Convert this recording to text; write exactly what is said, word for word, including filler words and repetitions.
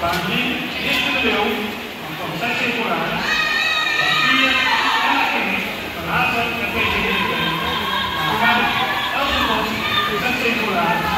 Baan drie, Eerste de Leeuw, van zes circulaar. Baan vier, Emma King, van Hazen en P G. Baan vijf, Elke Bos, zes circulaar.